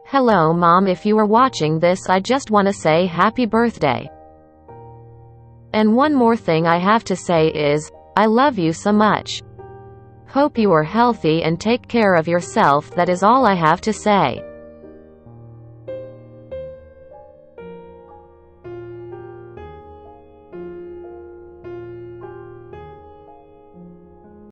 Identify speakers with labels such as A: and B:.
A: Hello Mom, if you are watching this, I just wanna say happy birthday. And one more thing I have to say is, I love you so much. Hope you are healthy and take care of yourself. That is all I have to say.